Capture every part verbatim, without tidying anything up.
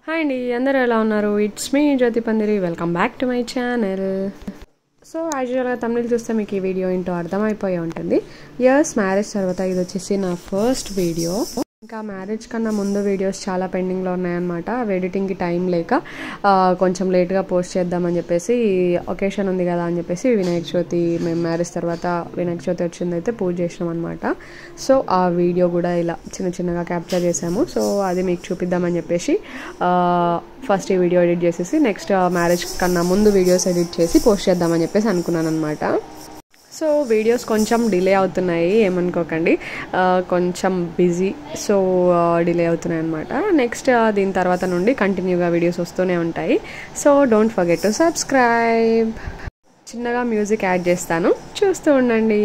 Hi అండి, అందరూ ఎలా ఉన్నారు? It's me Jyoti Pandiri. Welcome back to my channel. So యాక్చువల్గా తమిళ చూస్తే మీకు ఈ వీడియో ఏంటో అర్థమైపోయి ఉంటుంది. ఇయర్స్ మ్యారేజ్ తర్వాత ఇది వచ్చేసి నా ఫస్ట్ వీడియో. ఇంకా మ్యారేజ్ కన్నా ముందు వీడియోస్ చాలా పెండింగ్లో ఉన్నాయన్నమాట. అవి ఎడిటింగ్కి టైం లేక కొంచెం లేట్గా పోస్ట్ చేద్దామని చెప్పేసి, ఒకేషన్ ఉంది కదా అని చెప్పేసి వినాయక చవితి, మేము మ్యారేజ్ తర్వాత వినాయక చవితి వచ్చిందైతే పూజ చేసినాం అనమాట. సో ఆ వీడియో కూడా ఇలా చిన్న చిన్నగా క్యాప్చర్ చేసాము. సో అది మీకు చూపిద్దామని చెప్పేసి ఫస్ట్ ఈ వీడియో ఎడిట్ చేసేసి నెక్స్ట్ మ్యారేజ్ కన్నా ముందు వీడియోస్ ఎడిట్ చేసి పోస్ట్ చేద్దామని చెప్పేసి అనుకున్నాను అనమాట. సో వీడియోస్ కొంచెం డిలే అవుతున్నాయి, ఏమనుకోకండి, కొంచెం బిజీ, సో డిలే అవుతున్నాయి అనమాట. నెక్స్ట్ దీని తర్వాత నుండి కంటిన్యూగా వీడియోస్ వస్తూనే ఉంటాయి. So don't forget to subscribe. చిన్నగా మ్యూజిక్ యాడ్ చేస్తాను, చూస్తూ ఉండండి.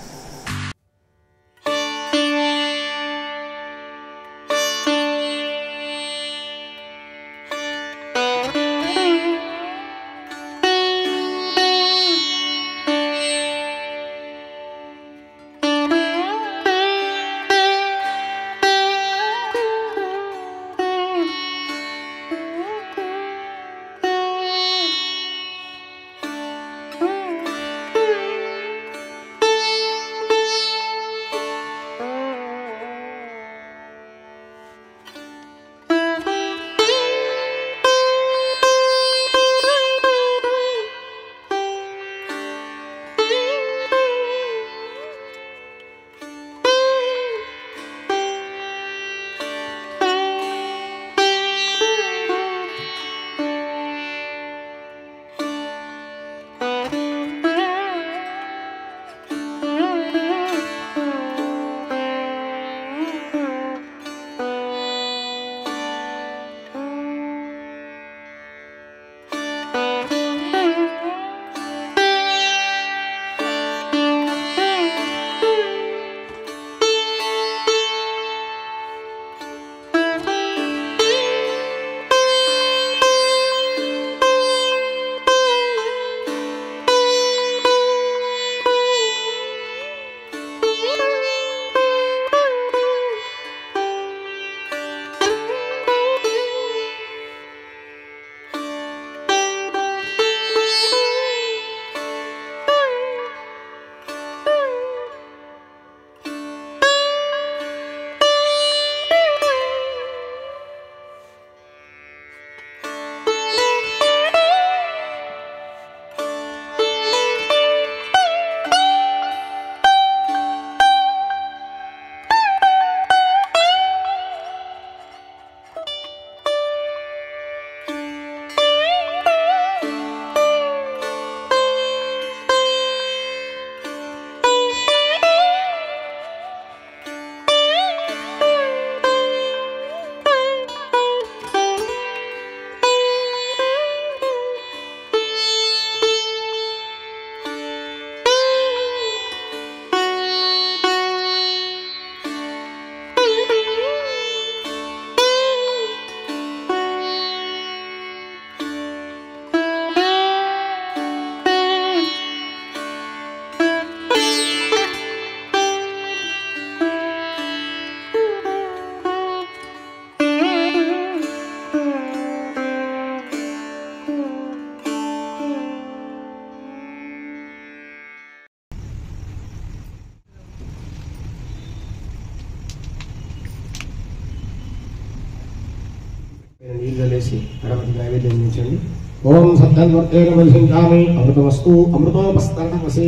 ఓం సప్తన్వర్తేకమలించామి అమృతమస్తు అమృతోపస్తరణమసే.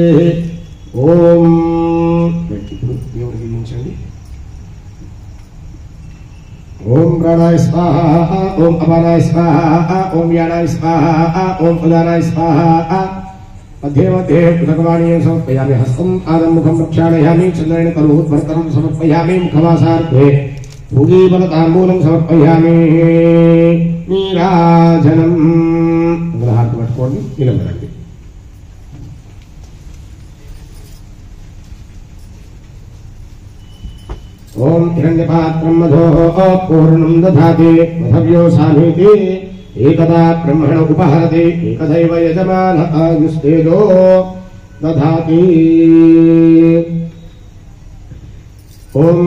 ఓం ఇప్పుడు దేవుడికి నిలిచండి. ఓం ప్రాణాయ స్వాహ, ఓం అపానాయ స్వాహ, ఓం వ్యానాయ స్వాహ, ఓం ఉదానాయ స్వాహ. మధ్య మధ్య పృథక్వాణీయం సమర్పయామి. హస్తం ఆదం ముఖం ప్రక్షాళయామి. చంద్రేణ కరోద్వర్తనం సమర్పయామి. ముఖవాసార్థే భూగీఫలతాంబూలం సమర్పయామి. నీరాజనం హారతి పట్టుకోండి, నిలబడండి. ఓం హిరణ్యపాత్రం మధోః పూర్ణం దధాతి మధవ్యో సామీతి ఏకదా బ్రహ్మణ ఉపహరతి ఏకదైవ యజమానః ఆయుస్తేజో దధాతి. ఓం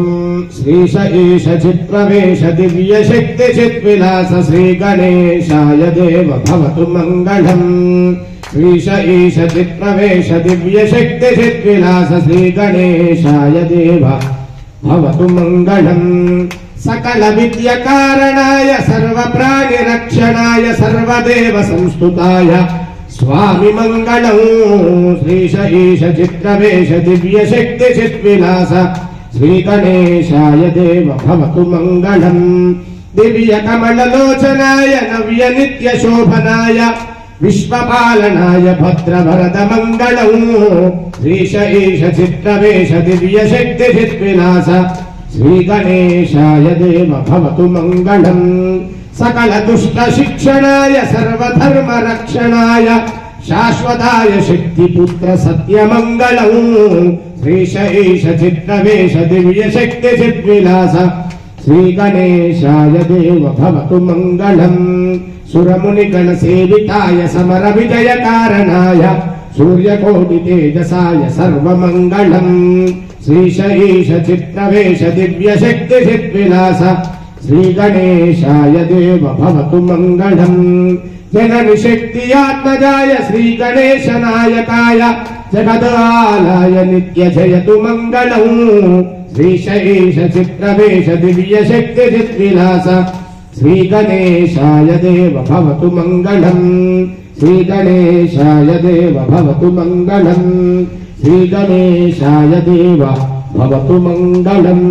श्रीश ईश चित्प्रवेश दिव्य शक्ति चित्विलास श्री गणेशाय देव भवतु मंगलम् श्रीश ईश चित्प्रवेश दिव्य शक्ति चित्विलास श्री गणेशाय देव भवतु मंगलम् सकल विद्या कारणाय सर्व प्राणि रक्षणाय सर्वदेव संस्तुताय स्वामी मंगलम् श्रीश ईश चित्प्रवेश दिव्य शक्ति चित्विलास श्री गणेशाय देव भवतु मंगलम् दिव्य कमल लोचनाय नव्य नित्य शोभनाय विश्वपालनाय भद्रभरत मंगलम् श्रीश ईश चित्प्रवेश दिव्य शक्ति चित्विलास श्री गणेशाय देव भवतु मंगलम् सकल दुष्ट शिक्षणाय सर्वधर्म रक्षणाय शाश्वताय शक्तिपुत्र सत्यमंगलम् श्रीश ईश चित्प्रवेश दिव्य शक्ति चित्विलास श्री गणेशाय देव भवतु मंगलम् सुरमुनिगण सेविताय समर विजय कारणाय सूर्यकोटि तेजसाय सर्वमंगलम् श्रीश ईश चित्प्रवेश दिव्य शक्ति चित्विलास श्री गणेशाय देव भवतु मंगलम् जननि शक्ति आत्मजाय श्री गणेश नायकाय जगदालय नित्य जयतु मंगलम् श्रीश ईश चित्प्रवेश दिव्य शक्ति चित्विलास श्री गणेशाय देव भवतु मंगलम् श्री गणेशाय देव भवतु मंगलम् श्री गणेशाय देव भवतु मंगलम्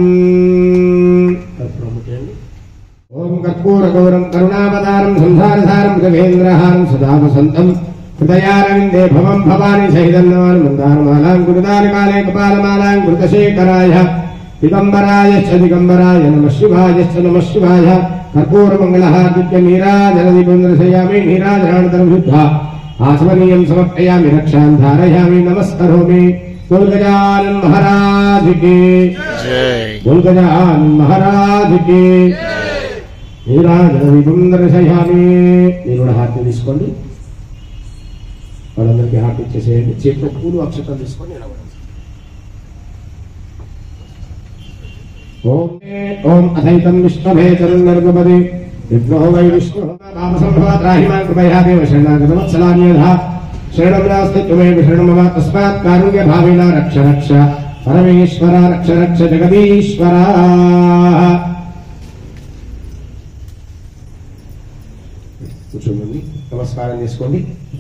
ओम कर्पूरगौरं करुणावतारं संसारसारं गजेन्द्रहारं सदा वसन्तं हृदयारविन्दे भवं भवानी सहितन्नवान् मन्दारमालां गुरुदारकाले कपालमालां कृतशेखराय दिगम्बरायश्च दिगम्बराय नमः शिवायश्च नमः शिवाय कर्पूरमङ्गलहार्दिक्य नीराजनं दीपं नीराजनानन्तरं शुद्धा आचमनीयं समर्पयामि रक्षां धारयामि नमस्करोमि गुरुगजानन महाराज की जय गुरुगजानन महाराज की नीराजनं दीपं दर्शयामि మీరు కూడా హారతి తీసుకోండి వాళ్ళందరికీ హారతి ఇచ్చేసేయండి చేతిలో పూలు అక్షతలు తీసుకొని ఓం ఓం అథైతం విష్ణుభేచరం నర్గపది విష్ణో వై విష్ణు రామసంభవాత్రాహిమాన్ కృపయా దేవ శరణాగతవత్సలాన్యధా శరణం నాస్తి త్వమేవ శరణం మమ తస్మాత్ కారుణ్య భావేన రక్ష రక్ష పరమేశ్వర రక్ష రక్ష జగదీశ్వర కూర్చోండి నమస్కారం చేసుకోండి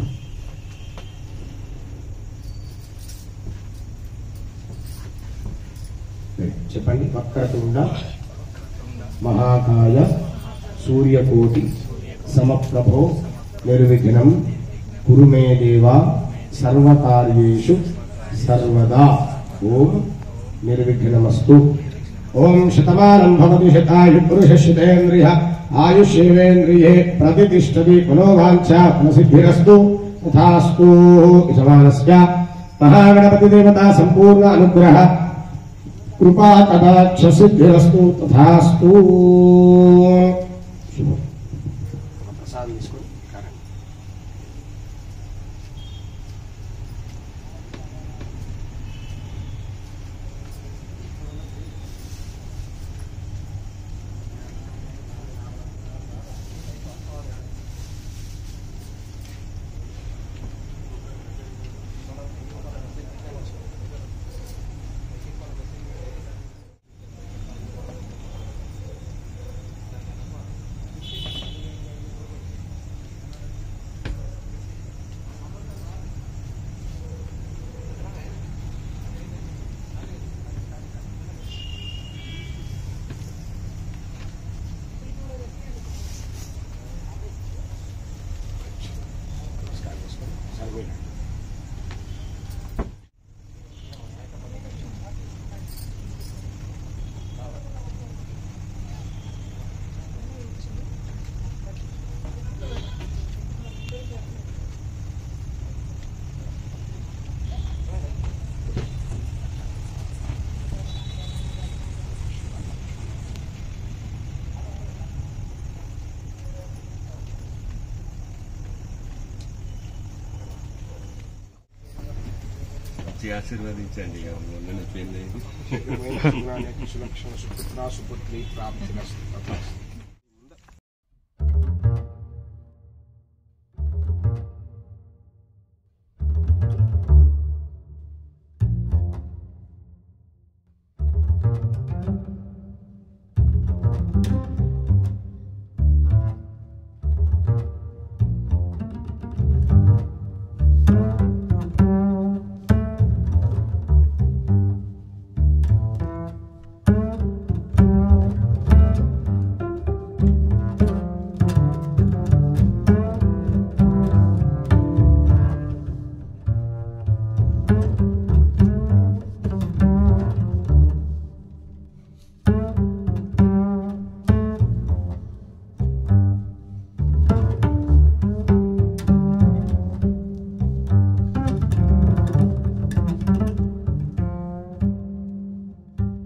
చెప్పండి వక్రతుండ మహాకాయ సూర్యకోటి సమప్రభో నిర్విఘ్నం కురు మే దేవా సర్వకార్యేషు సర్వదా ఓం నిర్విఘ్నమస్తు ఓం శతమానం భవతి శతాయు పురుషశతేంద్రియ ఆయుష్యేవేంద్రియే ప్రతిష్టతి మనోవాంఛా ఫలసిద్ధిరస్తు తథాస్తు యజమానస్య మహాగణపతి దేవతా సంపూర్ణ అనుగ్రహ कृपा कटाक्ष सिद्धिरस्तु तथास्तु प्रसाद మంచి ఆశీర్వదించండి. మొన్న పేరు లేదు సులక్షణ సుపుత్ర సుపుత్రి ప్రాప్తి